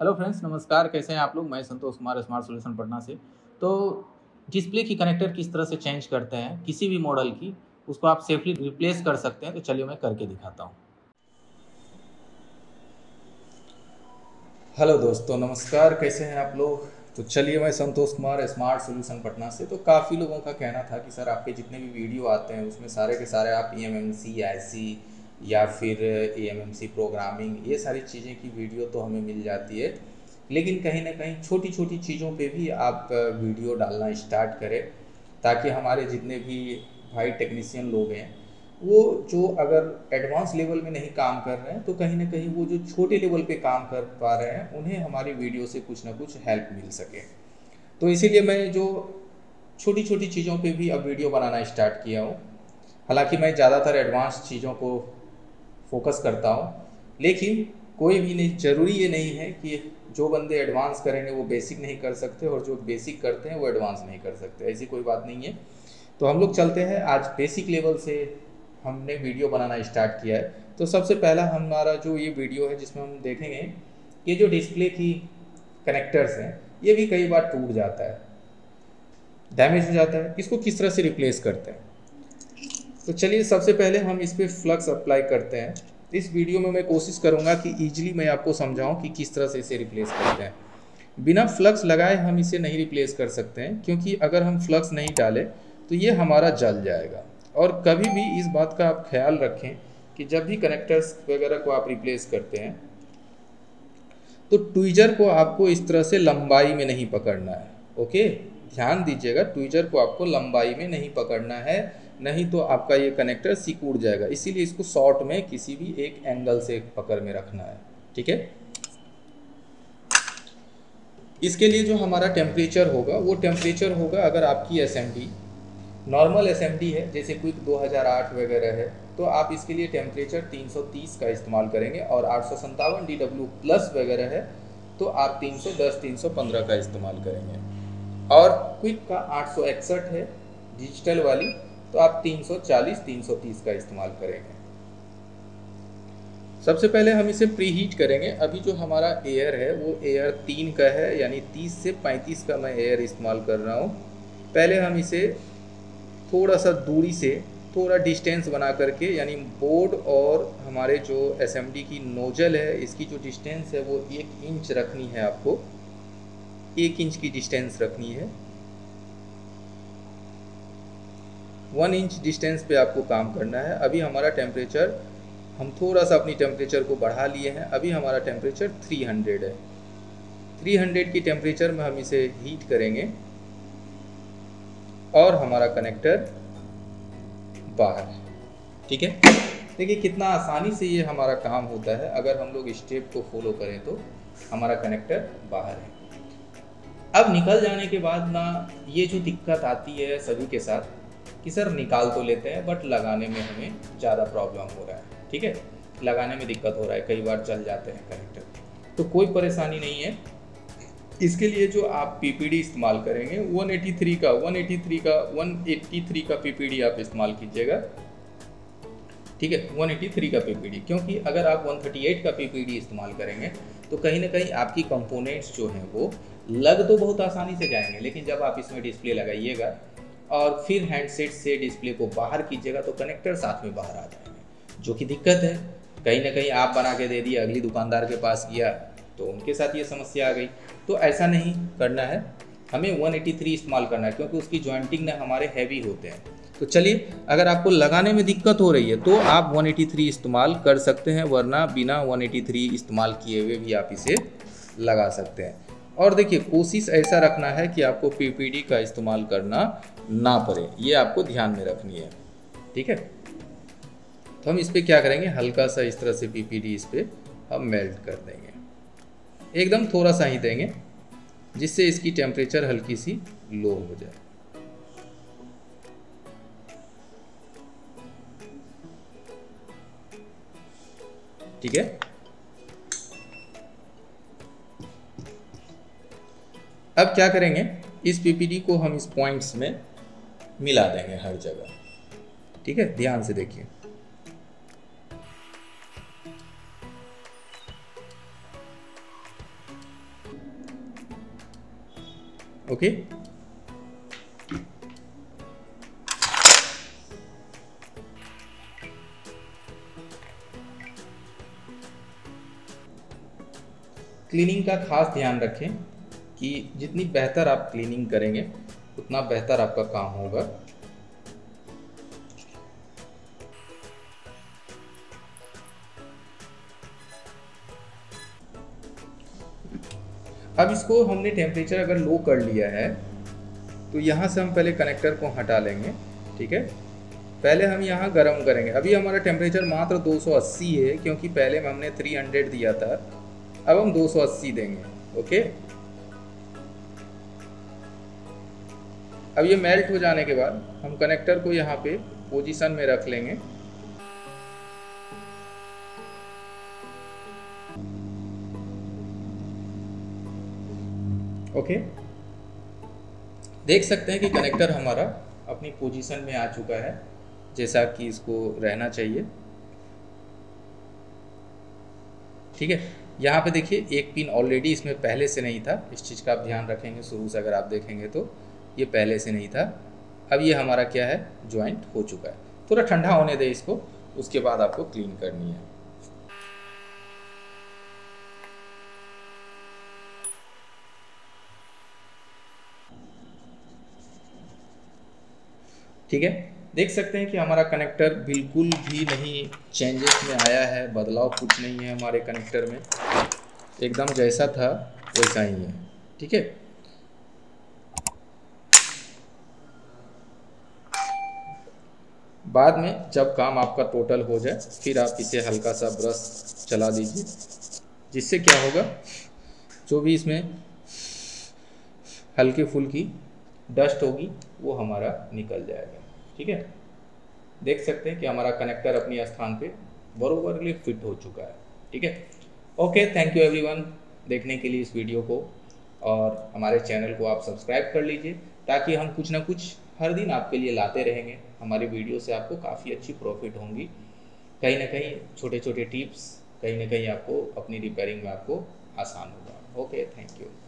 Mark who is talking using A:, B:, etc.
A: Hello friends, नमस्कार। कैसे हैं आप लोग? मैं संतोष कुमार, स्मार्ट सॉल्यूशन पटना से। तो डिस्प्ले की कनेक्टर किस तरह से चेंज करते हैं किसी भी मॉडल की, उसको आप सेफली रिप्लेस कर सकते हैं। तो चलिए मैं करके दिखाता हूँ। हेलो दोस्तों, नमस्कार। कैसे हैं आप लोग? तो चलिए, मैं संतोष कुमार, स्मार्ट सॉल्यूशन पटना से। तो काफ़ी लोगों का कहना था कि सर आपके जितने भी वीडियो आते हैं उसमें सारे के सारे आप EMMC IC या फिर EMMC प्रोग्रामिंग, ये सारी चीज़ें की वीडियो तो हमें मिल जाती है, लेकिन कहीं ना कहीं छोटी छोटी चीज़ों पे भी आप वीडियो डालना स्टार्ट करें, ताकि हमारे जितने भी भाई टेक्नीशियन लोग हैं वो जो अगर एडवांस लेवल में नहीं काम कर रहे हैं तो कहीं ना कहीं वो जो छोटे लेवल पे काम कर पा रहे हैं उन्हें हमारी वीडियो से कुछ ना कुछ हेल्प मिल सके। तो इसीलिए मैं जो छोटी छोटी चीज़ों पे भी अब वीडियो बनाना स्टार्ट किया हूँ। हालांकि मैं ज़्यादातर एडवांस चीज़ों को फोकस करता हूँ, लेकिन कोई भी नहीं, ज़रूरी ये नहीं है कि जो बंदे एडवांस करेंगे वो बेसिक नहीं कर सकते और जो बेसिक करते हैं वो एडवांस नहीं कर सकते। ऐसी कोई बात नहीं है। तो हम लोग चलते हैं, आज बेसिक लेवल से हमने वीडियो बनाना स्टार्ट किया है। तो सबसे पहला हमारा जो ये वीडियो है जिसमें हम देखेंगे ये जो डिस्प्ले की कनेक्टर्स हैं ये भी कई बार टूट जाता है, डैमेज हो जाता है। इसको किस तरह से रिप्लेस करते हैं? तो चलिए सबसे पहले हम इस पर फ्लक्स अप्लाई करते हैं। इस वीडियो में मैं कोशिश करूंगा कि ईजिली मैं आपको समझाऊं कि किस तरह से इसे रिप्लेस करते हैं। बिना फ्लक्स लगाए हम इसे नहीं रिप्लेस कर सकते हैं, क्योंकि अगर हम फ्लक्स नहीं डालें तो ये हमारा जल जाएगा। और कभी भी इस बात का आप ख्याल रखें कि जब भी कनेक्टर्स वगैरह को आप रिप्लेस करते हैं तो ट्विजर को आपको इस तरह से लंबाई में नहीं पकड़ना है। ओके, ध्यान दीजिएगा, ट्विजर को आपको लंबाई में नहीं पकड़ना है, नहीं तो आपका ये कनेक्टर सिकुड़ जाएगा। इसीलिए इसको शॉर्ट में किसी भी एक एंगल से पकड़ में रखना है। ठीक है, इसके लिए जो हमारा टेम्परेचर होगा वो टेम्परेचर होगा, अगर आपकी SMD नॉर्मल SMD है जैसे क्विक 2008 वगैरह है तो आप इसके लिए टेम्परेचर 330 का इस्तेमाल करेंगे, और 857 DW प्लस वगैरह है तो आप 310 315 का इस्तेमाल करेंगे। और क्विक का 861 है डिजिटल वाली, तो आप 340 330 का इस्तेमाल करेंगे। सबसे पहले हम इसे प्री हीट करेंगे। अभी जो हमारा एयर है वो एयर 3 का है, यानी 30 से 35 का मैं एयर इस्तेमाल कर रहा हूँ। पहले हम इसे थोड़ा सा दूरी से थोड़ा डिस्टेंस बना करके, यानी बोर्ड और हमारे जो SMD की नोजल है इसकी जो डिस्टेंस है वो 1 इंच रखनी है। आपको 1 इंच की डिस्टेंस रखनी है। 1 इंच डिस्टेंस पे आपको काम करना है। अभी हमारा टेम्परेचर, हम थोड़ा सा अपनी टेम्परेचर को बढ़ा लिए हैं। अभी हमारा टेम्परेचर 300 है। 300 की टेम्परेचर में हम इसे हीट करेंगे और हमारा कनेक्टर बाहर है। ठीक है, देखिए कितना आसानी से ये हमारा काम होता है। अगर हम लोग स्टेप को फॉलो करें तो हमारा कनेक्टर बाहर है। अब निकल जाने के बाद ना ये जो दिक्कत आती है सभी के साथ कि सर निकाल तो लेते हैं बट लगाने में हमें ज़्यादा प्रॉब्लम हो रहा है। ठीक है, लगाने में दिक्कत हो रहा है, कई बार जल जाते हैं कनेक्टर। तो कोई परेशानी नहीं है। इसके लिए जो आप PPD इस्तेमाल करेंगे 183 का PPD आप इस्तेमाल कीजिएगा। ठीक है, 183 का PPD, क्योंकि अगर आप 138 का PPD इस्तेमाल करेंगे तो कहीं ना कहीं आपकी कंपोनेंट्स जो हैं वो लग तो बहुत आसानी से जाएंगे, लेकिन जब आप इसमें डिस्प्ले लगाइएगा और फिर हैंडसेट से डिस्प्ले को बाहर कीजिएगा तो कनेक्टर साथ में बाहर आ जाएंगे, जो कि दिक्कत है। कहीं ना कहीं आप बना के दे दिए, अगली दुकानदार के पास गया तो उनके साथ ये समस्या आ गई। तो ऐसा नहीं करना है, हमें 183 इस्तेमाल करना है, क्योंकि उसकी जॉइंटिंग ना हमारे हैवी होते हैं। तो चलिए, अगर आपको लगाने में दिक्कत हो रही है तो आप 183 इस्तेमाल कर सकते हैं, वरना बिना 183 इस्तेमाल किए हुए भी आप इसे लगा सकते हैं। और देखिए, कोशिश ऐसा रखना है कि आपको PPD का इस्तेमाल करना ना पड़े, ये आपको ध्यान में रखनी है। ठीक है, तो हम इस पर क्या करेंगे, हल्का सा इस तरह से PPD इस पर हम मेल्ट कर देंगे, एकदम थोड़ा सा ही देंगे, जिससे इसकी टेम्परेचर हल्की सी लो हो जाए। ठीक है, अब क्या करेंगे, इस PPD को हम इस पॉइंट्स में मिला देंगे हर जगह। ठीक है, ध्यान से देखिए। ओके। क्लीनिंग का खास ध्यान रखें कि जितनी बेहतर आप क्लीनिंग करेंगे उतना बेहतर आपका काम होगा। अब इसको हमने टेम्परेचर अगर लो कर लिया है तो यहाँ से हम पहले कनेक्टर को हटा लेंगे, ठीक है। पहले हम यहाँ गर्म करेंगे। अभी हमारा टेम्परेचर मात्र 280 है क्योंकि पहले में हमने 300 दिया था, अब हम 280 देंगे, ओके। अब ये मेल्ट हो जाने के बाद हम कनेक्टर को यहाँ पे पोजीशन में रख लेंगे। ओके, देख सकते हैं कि कनेक्टर हमारा अपनी पोजीशन में आ चुका है जैसा कि इसको रहना चाहिए, ठीक है। यहाँ पे देखिए एक पिन ऑलरेडी इसमें पहले से नहीं था, इस चीज़ का आप ध्यान रखेंगे। शुरू से अगर आप देखेंगे तो ये पहले से नहीं था। अब ये हमारा क्या है, ज्वाइंट हो चुका है। थोड़ा ठंडा होने दे इसको, उसके बाद आपको क्लीन करनी है। ठीक है, देख सकते हैं कि हमारा कनेक्टर बिल्कुल भी नहीं चेंजेस में आया है, बदलाव कुछ नहीं है हमारे कनेक्टर में, एकदम जैसा था वैसा ही है, ठीक है। बाद में जब काम आपका टोटल हो जाए फिर आप इसे हल्का सा ब्रश चला दीजिए, जिससे क्या होगा, जो भी इसमें हल्की फुल्की डस्ट होगी वो हमारा निकल जाएगा, ठीक है। देख सकते हैं कि हमारा कनेक्टर अपनी स्थान पे बरोबरली फिट हो चुका है, ठीक है। ओके, थैंक यू एवरीवन देखने के लिए इस वीडियो को, और हमारे चैनल को आप सब्सक्राइब कर लीजिए ताकि हम कुछ ना कुछ हर दिन आपके लिए लाते रहेंगे। हमारी वीडियो से आपको काफ़ी अच्छी प्रॉफिट होंगी, कहीं ना कहीं छोटे छोटे टिप्स, कहीं ना कहीं आपको अपनी रिपेयरिंग में आपको आसान होगा। Okay, thank you.